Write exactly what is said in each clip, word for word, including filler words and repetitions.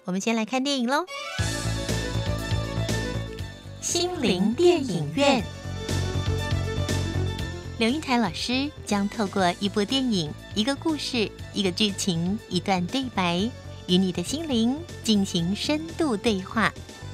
我们先来看电影咯。心灵电影院，刘英台老师将透过一部电影、一个故事、一个剧情、一段对白，与你的心灵进行深度对话。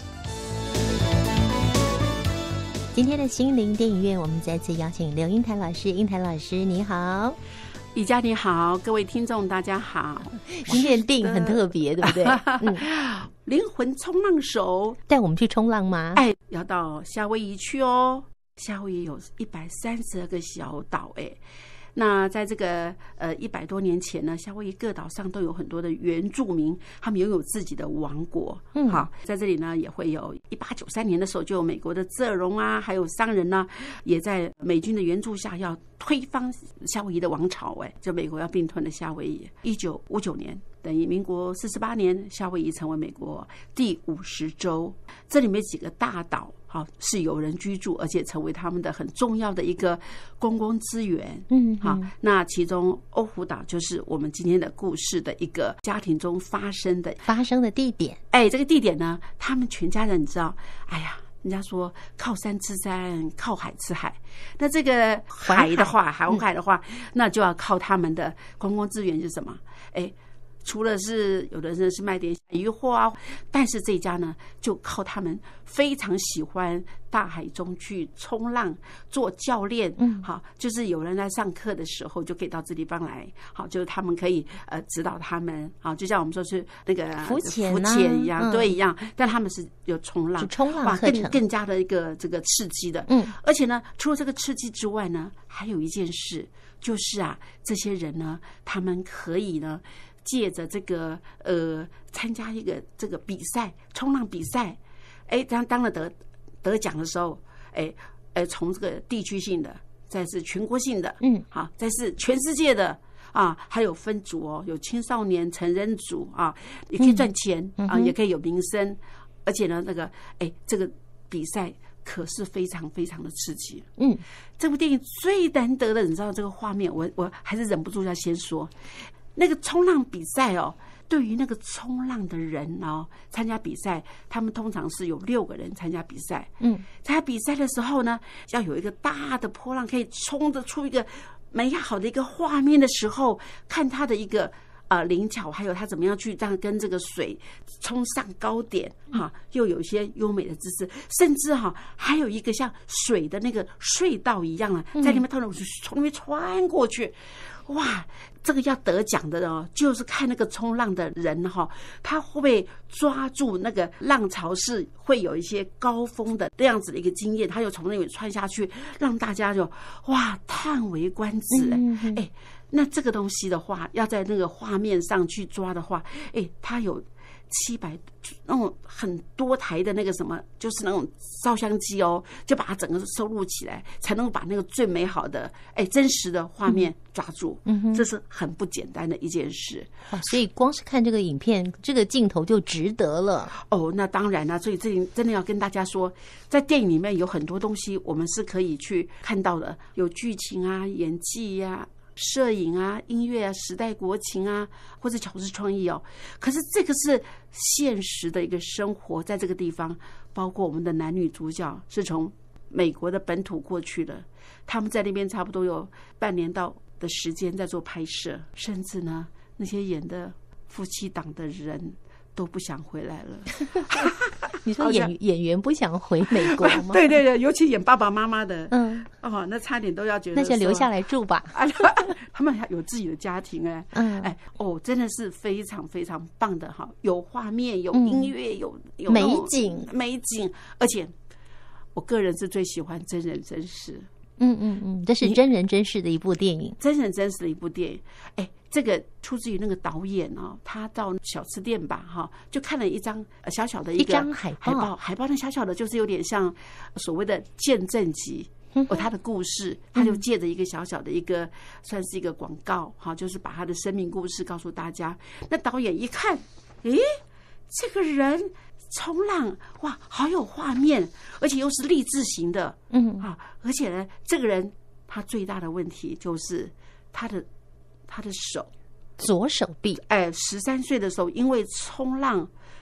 今天的心灵电影院，我们再次邀请刘英台老师。英台老师你好。 宜家你好，各位听众大家好。 今天的电影很特别，对不对？嗯， 灵魂冲浪手带我们去冲浪吗？ 哎，要到夏威夷去哦。夏威夷有一百三十二个小岛，哎，那在这个呃一百多年前呢，夏威夷各岛上都有很多的原住民，他们拥有自己的王国。嗯，好，在这里呢也会有一八九三年的时候，就有美国的泽荣啊，还有商人呢、啊，也在美军的援助下要推翻夏威夷的王朝。哎，就美国要并吞了夏威夷。一九五九年，等于民国四十八年，夏威夷成为美国第五十州。这里面几个大岛。好，是有人居住，而且成为他们的很重要的一个公共资源。嗯，好，那其中欧胡岛就是我们今天的故事的一个家庭中发生的发生的地点。 哎，这个地点呢，他们全家人你知道，哎呀，人家说靠山吃山，靠海吃海。那这个海的话，海海的话，嗯、那就要靠他们的公共资源是什么？哎。除了是有的人是卖点鱼货啊，但是这家呢就靠他们非常喜欢大海中去冲浪做教练。嗯，好，就是有人来上课的时候就可以到这地方来，好，就是他们可以呃指导他们，好，就像我们说是那个浮潜浮潜一样，嗯、对一样，但他们是有冲浪， 冲浪课程更更加的一个这个刺激的。嗯，而且呢，除了这个刺激之外呢，还有一件事就是啊，这些人呢，他们可以呢。借着这个呃参加一个这个比赛，冲浪比赛，哎，当当了得得奖的时候，哎，呃，从这个地区性的，再是全国性的，嗯，好，再是全世界的啊，还有分组哦，有青少年、成人组啊，也可以赚钱、嗯、啊，也可以有名声，而且呢，那个哎，这个比赛可是非常非常的刺激。嗯，这部电影最难得的，你知道这个画面，我我还是忍不住要先说。那个冲浪比赛哦，对于那个冲浪的人哦，参加比赛，他们通常是有六个人参加比赛。嗯，在比赛的时候呢，要有一个大的波浪可以冲得出一个美好的一个画面的时候，看他的一个呃灵巧，还有他怎么样去这样跟这个水冲上高点哈，又有一些优美的姿势，甚至哈还有一个像水的那个隧道一样啊，在里面透露从里面穿过去。哇，这个要得奖的哦，就是看那个冲浪的人哈，他会不会抓住那个浪潮是会有一些高峰的这样子的一个经验，他又从那里穿下去，让大家就哇叹为观止。哎、欸，那这个东西的话，要在那个画面上去抓的话，哎、欸，他有七百那种很多台的那个什么，就是那种照相机哦，就把它整个收录起来，才能够把那个最美好的哎真实的画面抓住。嗯哼，这是很不简单的一件事。 哇，所以光是看这个影片，这个镜头就值得了。 哦，那当然啦，所以这里真的要跟大家说，在电影里面有很多东西我们是可以去看到的，有剧情啊、演技呀、啊。摄影啊、音乐啊、时代国情啊，或者巧思创意哦。可是这个是现实的一个生活，在这个地方，包括我们的男女主角是从美国的本土过去的，他们在那边差不多有半年到的时间在做拍摄，甚至呢，那些演的夫妻档的人都不想回来了。 你说演演员不想回美国吗？ 对对对，尤其演爸爸妈妈的，嗯，哦，那差点都要觉得那就留下来住吧。 他们有自己的家庭哎，嗯，哎，哦，真的是非常非常棒的哈，有画面，有音乐，嗯、有有美景， 美景，而且我个人是最喜欢真人真事。 嗯嗯嗯，这是真人真事的一部电影， 真人真事的一部电影。哎，这个出自于那个导演哦，他到小吃店吧，哈，就看了一张小小的一个一张海海报，海报那小小的，就是有点像所谓的见证集。哦，他的故事，他就借着一个小小的一个，算是一个广告，哈，就是把他的生命故事告诉大家。那导演一看，诶，这个人冲浪，哇，好有画面，而且又是励志型的，嗯啊，而且呢，这个人他最大的问题就是他的他的手， 左手臂， 哎，十三岁的时候因为冲浪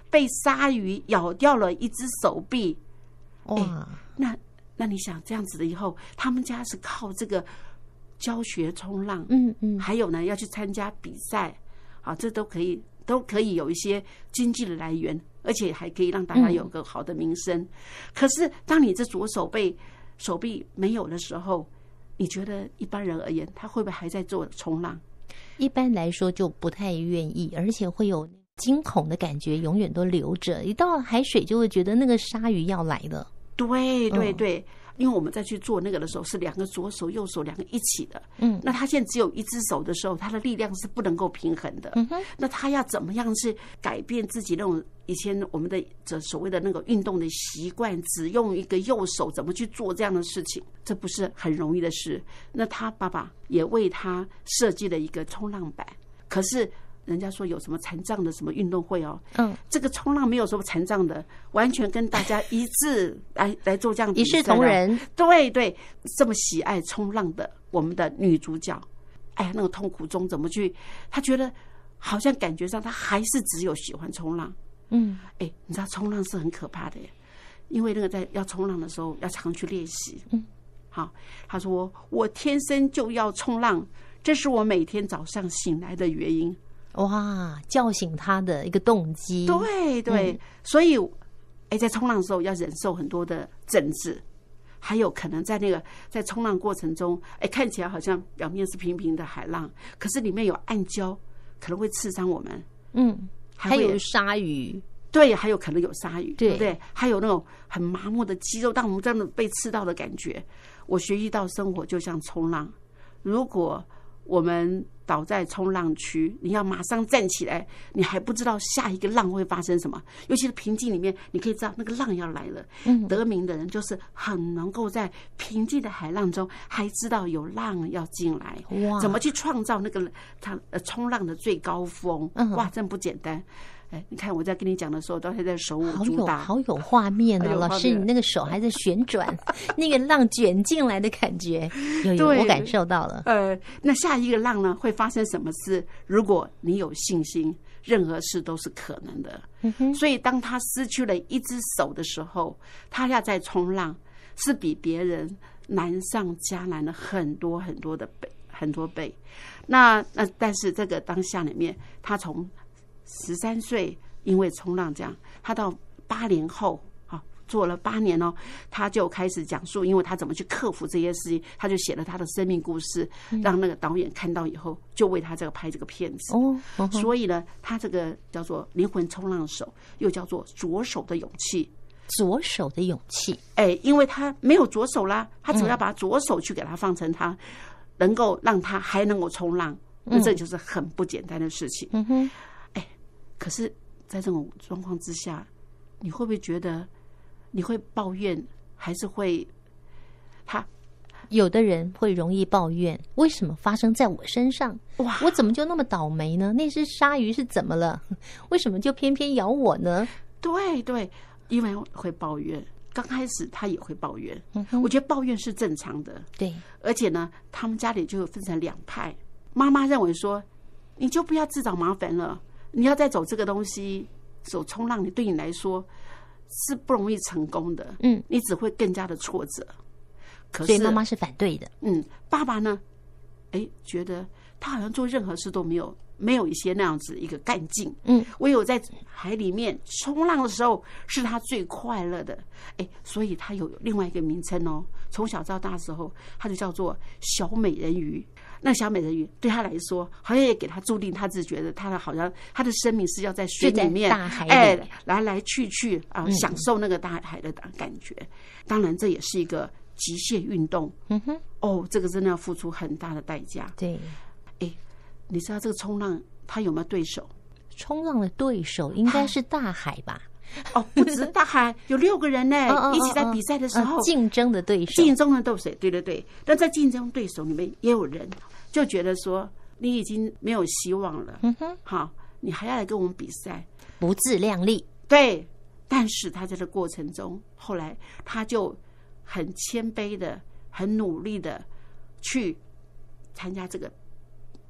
被鲨鱼咬掉了一只手臂。 哇， 欸、那那你想这样子的以后，他们家是靠这个教学冲浪， 嗯嗯， 还有呢要去参加比赛，啊，这都可以都可以有一些经济的来源，而且还可以让大家有个好的名声。嗯、可是当你这左手被手臂没有的时候，你觉得一般人而言，他会不会还在做冲浪？ 一般来说就不太愿意，而且会有惊恐的感觉，永远都留着。一到海水就会觉得那个鲨鱼要来了。 对对对。嗯，因为我们再去做那个的时候，是两个左手右手两个一起的，嗯，那他现在只有一只手的时候，他的力量是不能够平衡的，嗯哼，那他要怎么样去改变自己那种以前我们的这所谓的那个运动的习惯，只用一个右手怎么去做这样的事情，这不是很容易的事。那他爸爸也为他设计了一个冲浪板，可是人家说有什么残障的什么运动会哦，嗯，这个冲浪没有什么残障的，完全跟大家一致来来做这样比赛， 一视同仁。 对对，这么喜爱冲浪的我们的女主角，哎呀，那个痛苦中怎么去？她觉得好像感觉上她还是只有喜欢冲浪。嗯，哎，你知道冲浪是很可怕的耶，因为那个在要冲浪的时候要常去练习。嗯，好，她说我天生就要冲浪，这是我每天早上醒来的原因。 哇，叫醒他的一个动机。 对对，嗯、所以，哎，在冲浪的时候要忍受很多的政治，还有可能在那个在冲浪过程中，哎，看起来好像表面是平平的海浪，可是里面有暗礁，可能会刺伤我们。嗯， 还, 还有鲨鱼， 对，还有可能有鲨鱼， 对不对？还有那种很麻木的肌肉，当我们这样的被刺到的感觉。我学习到生活就像冲浪，如果我们倒在冲浪区，你要马上站起来，你还不知道下一个浪会发生什么。尤其是平静里面，你可以知道那个浪要来了。嗯，得名的人就是很能够在平静的海浪中，还知道有浪要进来。哇，怎么去创造那个他呃冲浪的最高峰？哇，真不简单。哎，你看我在跟你讲的时候，都还在手舞足蹈， 好有好有画面哦！老师，你那个手还在旋转，那个浪卷进来的感觉，有有我感受到了。 呃，那下一个浪呢，会发生什么事？如果你有信心，任何事都是可能的。嗯、所以，当他失去了一只手的时候，他要再冲浪，是比别人难上加难了很多很多的倍，很多倍。那那但是这个当下里面，他从十三岁，因为冲浪这样，他到八年后啊，做了八年哦，他就开始讲述，因为他怎么去克服这些事情，他就写了他的生命故事，让那个导演看到以后，就为他这个拍这个片子。哦，所以呢，他这个叫做灵魂冲浪手，又叫做左手的勇气。 左手的勇气， 哎，因为他没有左手啦，他只要把左手去给他放成他能够让他还能够冲浪，那这就是很不简单的事情。嗯哼。可是，在这种状况之下，你会不会觉得你会抱怨，还是会他？ 有的人会容易抱怨，为什么发生在我身上？哇，我怎么就那么倒霉呢？那只鲨鱼是怎么了？为什么就偏偏咬我呢？ 对对，因为会抱怨。刚开始他也会抱怨，嗯、我觉得抱怨是正常的。 对， 而且呢，他们家里就分成两派。妈妈认为说，你就不要自找麻烦了。你要再走这个东西，走冲浪，你对你来说是不容易成功的。嗯，你只会更加的挫折。可是， 所以妈妈是反对的。 嗯，爸爸呢？哎，觉得他好像做任何事都没有没有一些那样子一个干劲。嗯，唯有在海里面冲浪的时候，是他最快乐的。哎，所以他有另外一个名称哦。从小到大的时候，他就叫做小美人鱼。那小美人鱼对他来说，好像也给他注定，他只觉得他的好像他的生命是要在水里面， 大海里哎，来来去去啊、呃，享受那个大海的感觉。嗯、当然，这也是一个极限运动。嗯哼，哦，这个真的要付出很大的代价。 对， 哎，你知道这个冲浪他有没有对手？ 冲浪的对手应该是大海吧？ 哦，不止大海，有六个人呢，哦、一起在比赛的时候， 竞、哦哦、争的对手， 竞争的对手，对对对。但在竞争对手里面，也有人就觉得说，你已经没有希望了，嗯哼，好，你还要来跟我们比赛， 不自量力。 对，但是他在这过程中，后来他就很谦卑的、很努力的去参加这个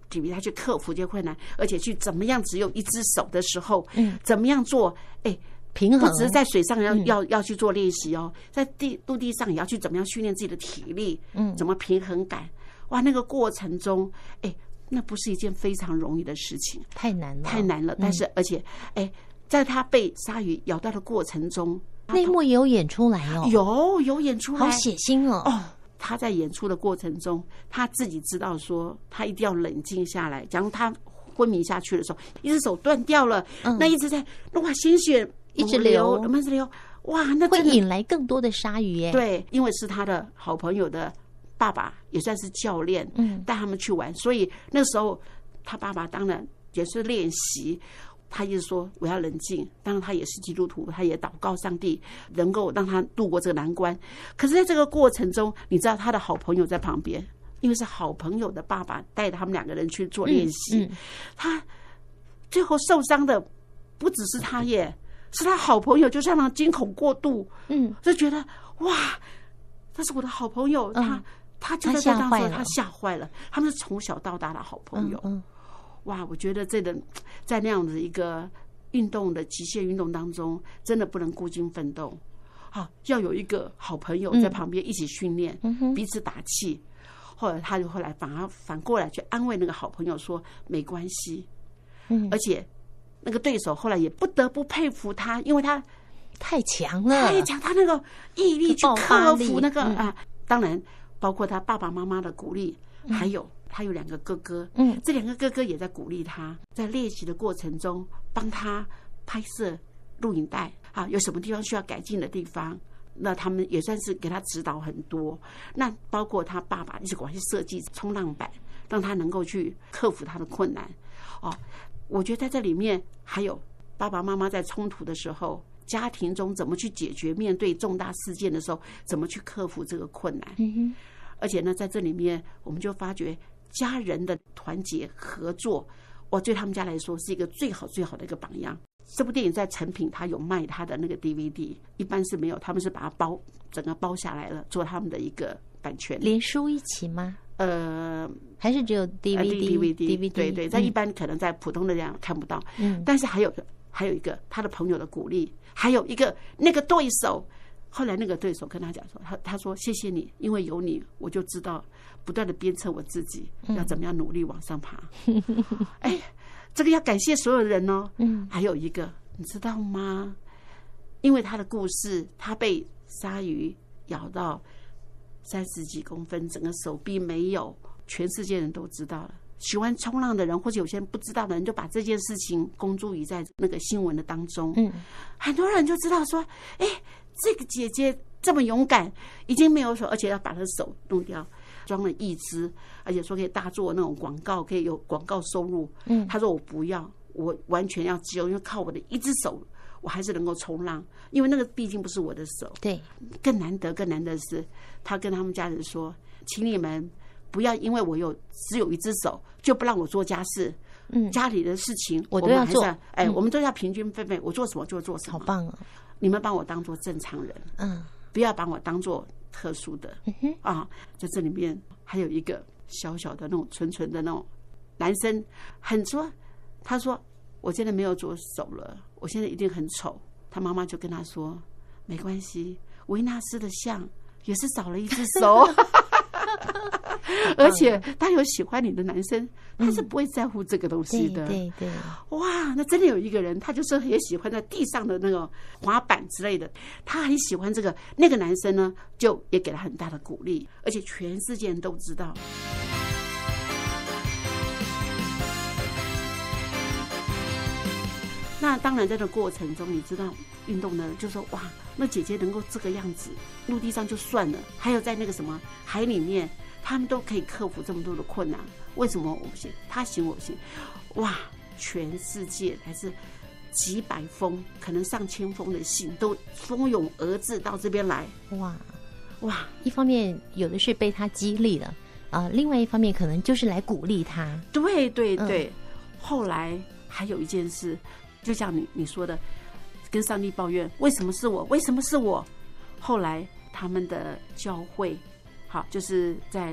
比他去克服这些困难，而且去怎么样只有一只手的时候，嗯，怎么样做？哎， 平衡， 不只是在水上要、嗯、要要去做练习哦，在地陆地上也要去怎么样训练自己的体力，嗯，怎么平衡感？哇，那个过程中，哎，那不是一件非常容易的事情， 太难了， 太难了。但是，而且，哎，在他被鲨鱼咬到的过程中， 内幕也有演出来哦， 有有演出来， 好血腥哦。 哦，他在演出的过程中，他自己知道说，他一定要冷静下来。假如他昏迷下去的时候，一只手断掉了，嗯、那一直在哇，鲜血一直流， 一直流，哇，那会引来更多的鲨鱼耶。 对，因为是他的好朋友的爸爸，也算是教练，嗯，带他们去玩，所以那时候他爸爸当然也是练习。他一直说我要冷静，当然他也是基督徒，他也祷告上帝能够让他度过这个难关。可是在这个过程中，你知道他的好朋友在旁边，因为是好朋友的爸爸带他们两个人去做练习，嗯嗯、他最后受伤的不只是他耶，是他好朋友，就像他惊恐过度，嗯，就觉得哇，这是我的好朋友，他、嗯、他就在这当中他吓坏了，他们是从小到大的好朋友。嗯嗯，哇，我觉得这个在那样的一个运动的极限运动当中，真的不能孤军奋斗，啊，要有一个好朋友在旁边一起训练，嗯、彼此打气。后来他就后来反而反过来去安慰那个好朋友说没关系，嗯，而且那个对手后来也不得不佩服他，因为他太强了， 太强，他那个毅力去克服那个、嗯、啊，当然包括他爸爸妈妈的鼓励，嗯、还有。他有两个哥哥，嗯，这两个哥哥也在鼓励他，在练习的过程中帮他拍摄录影带啊，有什么地方需要改进的地方，那他们也算是给他指导很多。那包括他爸爸一直管去设计冲浪板，让他能够去克服他的困难。哦，我觉得在这里面还有爸爸妈妈在冲突的时候，家庭中怎么去解决，面对重大事件的时候怎么去克服这个困难。嗯哼，而且呢，在这里面我们就发觉。家人的团结合作，我对他们家来说是一个最好最好的一个榜样。这部电影在成品，他有卖他的那个 D V D， 一般是没有，他们是把它包整个包下来了，做他们的一个版权。 连书一起吗？ 呃， 还是只有 D V D？D V D， 对对，在一般可能在普通的这样看不到。嗯，但是还有还有一个他的朋友的鼓励，还有一个那个对手。后来那个对手跟他讲说，他他说谢谢你，因为有你，我就知道不断的鞭策我自己，要怎么样努力往上爬。嗯、哎，这个要感谢所有人哦。嗯，还有一个你知道吗？因为他的故事，他被鲨鱼咬到三十几公分，整个手臂没有，全世界人都知道了。喜欢冲浪的人，或者有些人不知道的人，就把这件事情公诸于在那个新闻的当中。嗯，很多人就知道说，哎。这个姐姐这么勇敢，已经没有手，而且要把她的手弄掉，装了义肢，而且说可以大做那种广告，可以有广告收入。嗯，她说我不要，我完全要只有因为靠我的一只手，我还是能够冲浪，因为那个毕竟不是我的手。对，更难得更难得的是，她跟他们家人说，请你们不要因为我有只有一只手，就不让我做家事。嗯，家里的事情我都要做， 哎、嗯，我们都要平均分配，我做什么就做什么。 好棒啊！ 你们把我当作正常人，嗯，不要把我当作特殊的，嗯哼啊，在这里面还有一个小小的那种纯纯的那种男生，很说，他说我现在没有左手了，我现在一定很丑。他妈妈就跟他说，没关系，维纳斯的像也是少了一只手。而且他有喜欢你的男生，他是不会在乎这个东西的。嗯、对对对，哇，那真的有一个人，他就是也喜欢在地上的那个滑板之类的，他很喜欢这个。那个男生呢，就也给了很大的鼓励，而且全世界人都知道。那当然，在这个过程中，你知道运动呢，就说哇，那姐姐能够这个样子，陆地上就算了，还有在那个什么海里面。他们都可以克服这么多的困难，为什么我不行？他行我不行？哇！全世界还是几百封，可能上千封的信都蜂拥而至到这边来。哇哇！ 一方面有的是被他激励了啊、呃，另外一方面可能就是来鼓励他。 对对对。嗯、后来还有一件事，就像你你说的，跟上帝抱怨为什么是我？为什么是我？后来他们的教会。好，就是在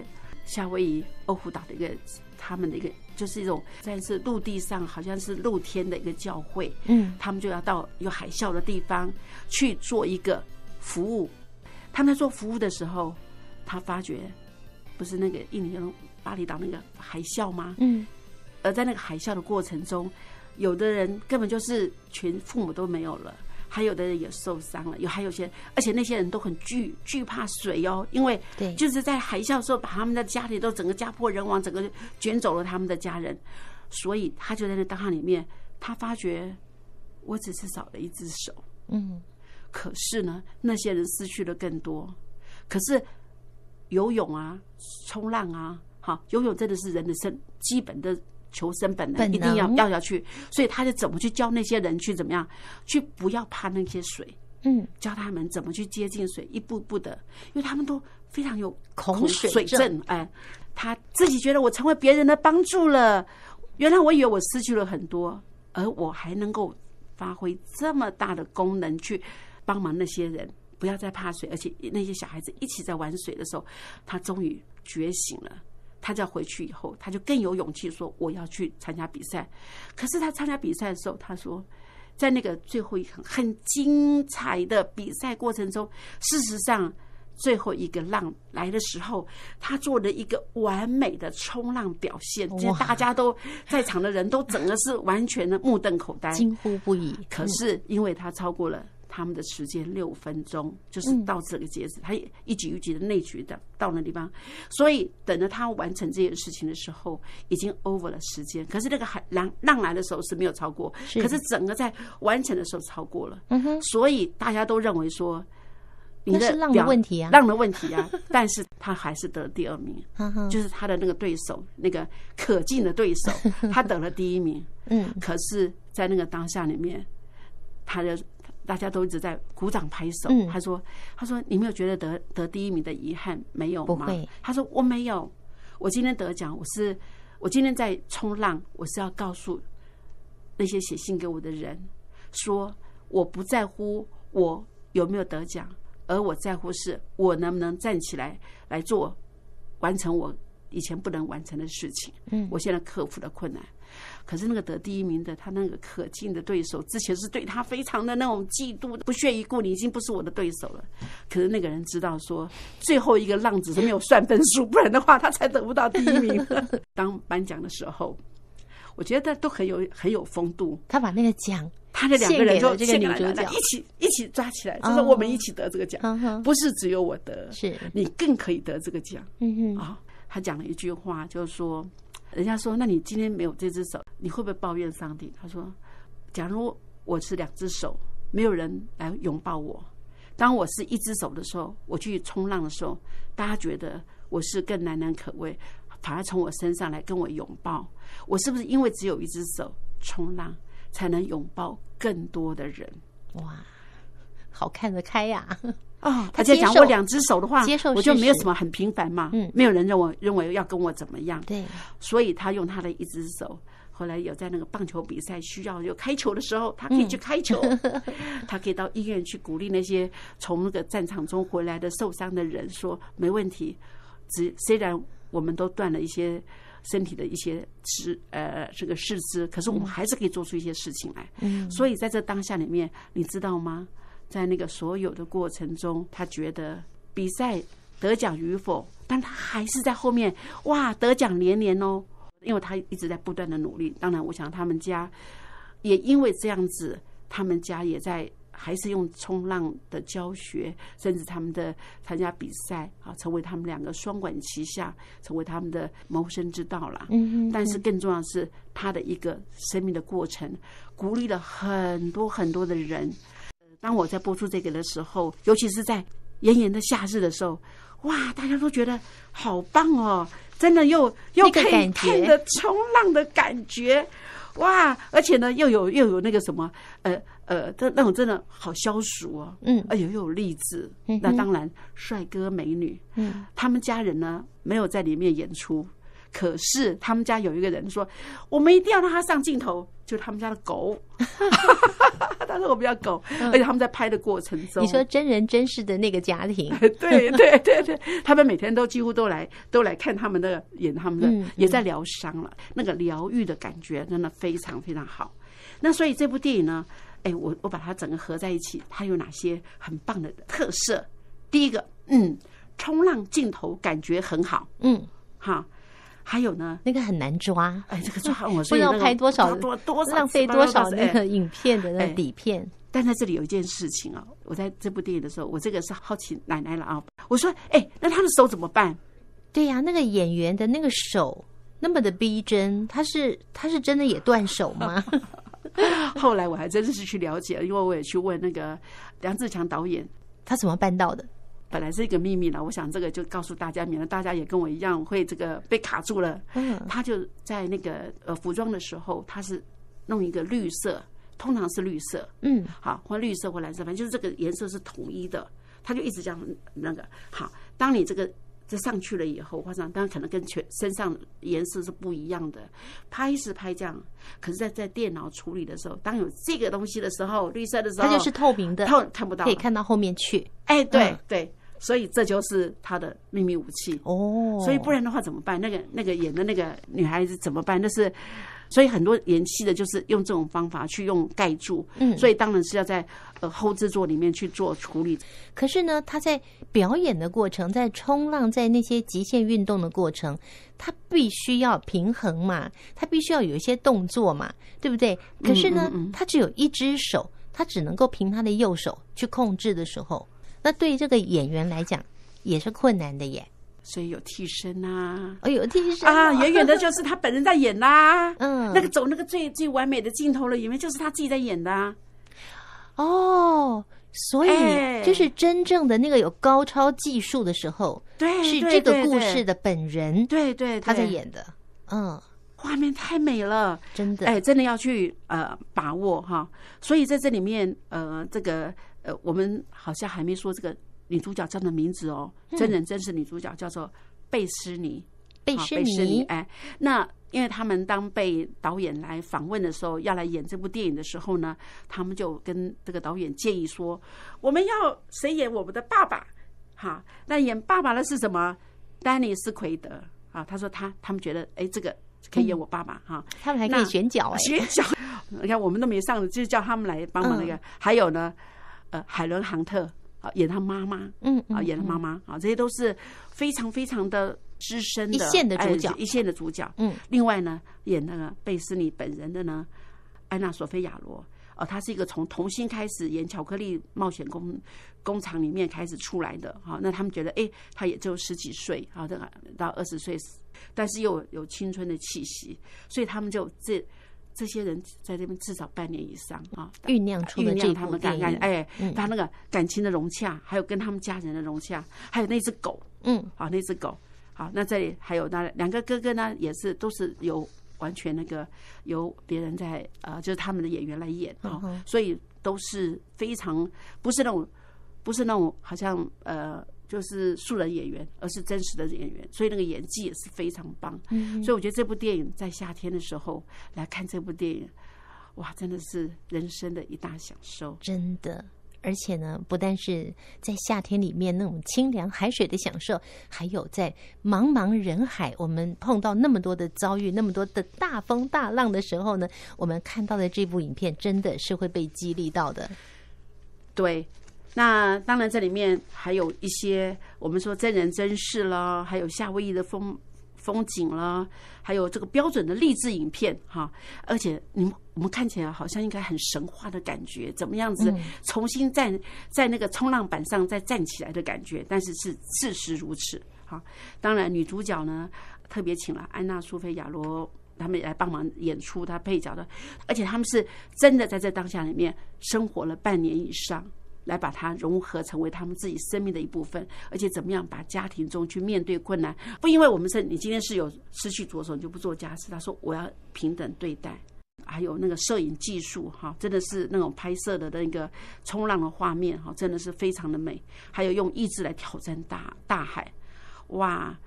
夏威夷欧胡岛的一个他们的一个就是一种在是陆地上好像是露天的一个教会，嗯，他们就要到有海啸的地方去做一个服务。他们在做服务的时候，他发觉不是那个印尼巴厘岛那个海啸吗？嗯，而在那个海啸的过程中，有的人根本就是全父母都没有了，还有的人也受伤了，有还有些，而且那些人都很惧惧怕水哦，因为就是在海啸的时候把他们的家里都整个家破人亡，整个卷走了他们的家人，所以他就在那当下里面，他发觉我只是少了一只手，嗯，可是呢，那些人失去了更多。可是游泳啊，冲浪啊，好，游泳真的是人的生基本的求生本能，一定要要要去，所以他就怎么去教那些人去怎么样，去不要怕那些水，嗯，教他们怎么去接近水，一步步的，因为他们都非常有恐水症，哎，他自己觉得我成为别人的帮助了，原来我以为我失去了很多，而我还能够发挥这么大的功能去帮忙那些人。不要再怕水，而且那些小孩子一起在玩水的时候，他终于觉醒了。他就要回去以后，他就更有勇气说我要去参加比赛。可是他参加比赛的时候，他说在那个最后一个很精彩的比赛过程中，事实上最后一个浪来的时候，他做了一个完美的冲浪表现，就是大家都在场的人都整个是完全的目瞪口呆， 惊呼不已。 可是因为他超过了他们的时间六分钟，就是到这个截止，他一局一局的内局的到那地方，所以等着他完成这件事情的时候，已经 over 了时间。可是那个海浪浪来的时候是没有超过，可是整个在完成的时候超过了。嗯哼，所以大家都认为说，你的那是浪的问题啊， 浪的问题啊，但是他还是得第二名，就是他的那个对手，那个可敬的对手，他得了第一名。嗯，可是，在那个当下里面，他的。大家都一直在鼓掌拍手。嗯、他说：“他说你没有觉得得得第一名的遗憾没有吗？” 不会。 他说：“我没有。我今天得奖，我是我今天在冲浪，我是要告诉那些写信给我的人，说我不在乎我有没有得奖，而我在乎是我能不能站起来来做完成我以前不能完成的事情。嗯，我现在克服了困难。”可是那个得第一名的，他那个可敬的对手，之前是对他非常的那种嫉妒，不屑一顾，你已经不是我的对手了。可是那个人知道说，最后一个浪只是没有算分数，不然的话他才得不到第一名。当颁奖的时候，我觉得都很有很有风度。 他把那个奖， 他的两个人就这个女主角一起一起抓起来，就是我们一起得这个奖，哦、不是只有我得， 是你更可以得这个奖。嗯哼，啊、哦，他讲了一句话，就是说。人家说，那你今天没有这只手，你会不会抱怨上帝？他说，假如我是两只手，没有人来拥抱我，当我是一只手的时候，我去冲浪的时候，大家觉得我是更难能可贵，反而从我身上来跟我拥抱，我是不是因为只有一只手冲浪，才能拥抱更多的人？ 哇，好看得开呀、啊！ 哦，他在讲我两只手的话， 接受我就没有什么很平凡嘛，嗯，没有人认为认为要跟我怎么样， 对， 所以他用他的一只手，后来有在那个棒球比赛需要有开球的时候，他可以去开球，嗯、他可以到医院去鼓励那些从那个战场中回来的受伤的人，说没问题，只虽然我们都断了一些身体的一些肢呃这个四肢，可是我们还是可以做出一些事情来，嗯，所以在这当下里面，你知道吗？在那个所有的过程中，他觉得比赛得奖与否，但他还是在后面哇得奖连连哦，因为他一直在不断的努力。当然，我想他们家也因为这样子，他们家也在还是用冲浪的教学，甚至他们的参加比赛啊，成为他们两个双管齐下，成为他们的谋生之道啦。嗯嗯。但是更重要的是，他的一个生命的过程，鼓励了很多很多的人。当我在播出这个的时候，尤其是在炎炎的夏日的时候，哇，大家都觉得好棒哦，真的又又可以看着冲浪的感觉，哇！而且呢，又有又有那个什么，呃呃，那那种真的好消暑哦，嗯，而且又有励志。那当然，帅哥美女，嗯，他们家人呢没有在里面演出。 可是他们家有一个人说，我们一定要让他上镜头，就他们家的狗。他说我们要狗，而且他们在拍的过程中， 你说真人真事的那个家庭， 对对对对，他们每天都几乎都来都来看他们的演他们的， 嗯、 也在疗伤了，那个疗愈的感觉真的非常非常好。那所以这部电影呢，哎，我我把它整个合在一起，它有哪些很棒的特色？第一个，嗯，冲浪镜头感觉很好， 嗯， 哈。还有呢， 那个很难抓， 哎，这个抓我不知道拍多少， 多多浪费多少那个影片的那个底片。哎， 但在这里有一件事情啊，我在这部电影的时候，我这个是好奇奶奶了啊。我说，哎，那他的手怎么办？ 对呀，啊，那个演员的那个手那么的逼真，他是他是真的也断手吗？ 后来我还真的是去了解了，因为我也去问那个梁志强导演， 他怎么办到的？ 本来是一个秘密了，我想这个就告诉大家，免得大家也跟我一样会这个被卡住了。嗯，他就在那个呃服装的时候，他是弄一个绿色，通常是绿色，嗯，好，或绿色或蓝色，反正就是这个颜色是统一的。他就一直这样那个好，当你这个这上去了以后，画上当然可能跟全身上颜色是不一样的，拍是拍这样，可是在在电脑处理的时候，当有这个东西的时候，绿色的时候， 它就是透明的， 透看不到， 可以看到后面去。 哎，对、嗯、对。所以这就是他的秘密武器哦。所以不然的话怎么办？那个那个演的那个女孩子怎么办？那是，所以很多演戏的就是用这种方法去用盖住。嗯，所以当然是要在呃后制作里面去做处理。 可是呢，他在表演的过程，在冲浪，在那些极限运动的过程，他必须要平衡嘛，他必须要有一些动作嘛，对不对？可是呢，嗯嗯嗯他只有一只手，他只能够凭他的右手去控制的时候。那对于这个演员来讲也是困难的耶， 所以有替身啊， 哦，有替身啊，远远的就是他本人在演啦， 嗯， 那个走那个最最完美的镜头了，里面就是他自己在演的啊。 哦，所以就是真正的那个有高超技术的时候， 对， 是这个故事的本人， 对对， 他在演的，嗯， 画面太美了， 真的， 哎，真的要去呃把握哈。所以在这里面，呃，这个。呃，我们好像还没说这个女主角叫的名字哦，嗯、真人真事女主角叫做贝斯尼， 贝斯尼， 哎，那因为他们当被导演来访问的时候，要来演这部电影的时候呢，他们就跟这个导演建议说，我们要谁演我们的爸爸？哈，那演爸爸的是什么？丹尼斯奎德啊，他说他他们觉得，哎，这个可以演我爸爸哈、嗯， 他们还可以选角哎， 选角，你看我们都没上，就叫他们来帮忙那个，嗯、还有呢。呃，海伦·杭特啊，演他妈妈，嗯啊，演他妈妈啊，这些都是非常非常的资深的一线的主角， 哎、一线的主角。嗯，另外呢，演那个贝斯尼本人的呢，安娜·索菲亚罗，哦，她是一个从童星开始演巧克力冒险工工厂里面开始出来的。好，那他们觉得，哎，她也就十几岁啊，这个到二十岁，但是又有青春的气息，所以他们就这。这些人在这边至少半年以上啊， 酝酿出了这他们感感哎，他那个感情的融洽，还有跟他们家人的融洽，还有那只狗，嗯，好，那只狗，好，那这里还有那两个哥哥呢，也是都是由完全那个由别人在呃，就是他们的演员来演啊、嗯，所以都是非常不是那种不是那种好像呃。就是素人演员，而是真实的演员，所以那个演技也是非常棒。嗯，所以我觉得这部电影在夏天的时候来看这部电影，哇，真的是人生的一大享受， 真的。而且呢，不但是在夏天里面那种清凉海水的享受，还有在茫茫人海，我们碰到那么多的遭遇，那么多的大风大浪的时候呢，我们看到的这部影片真的是会被激励到的。 对。那当然，这里面还有一些我们说真人真事啦，还有夏威夷的风风景啦，还有这个标准的励志影片哈。而且你们我们看起来好像应该很神话的感觉，怎么样子重新站在那个冲浪板上再站起来的感觉，但是是事实如此哈。当然，女主角呢特别请了安娜·苏菲亚罗。他们也来帮忙演出她配角的，而且他们是真的在这当下里面生活了半年以上。来把它融合成为他们自己生命的一部分，而且怎么样把家庭中去面对困难，不因为我们是你今天是有失去左手你就不做家事，他说我要平等对待。还有那个摄影技术哈，真的是那种拍摄的那个冲浪的画面哈，真的是非常的美。还有用意志来挑战大大海，哇！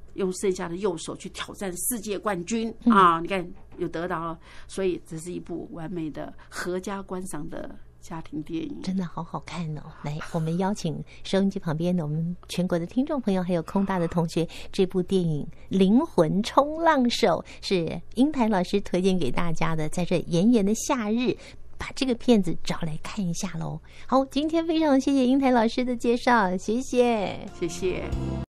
用剩下的右手去挑战世界冠军、 嗯、 啊！你看有得到了，所以这是一部完美的合家观赏的家庭电影， 真的好好看哦！来，我们邀请收音机旁边的我们全国的听众朋友，还有空大的同学，这部电影《灵魂冲浪手》是英台老师推荐给大家的，在这炎炎的夏日，把这个片子找来看一下喽。好，今天非常谢谢英台老师的介绍，谢谢， 谢谢。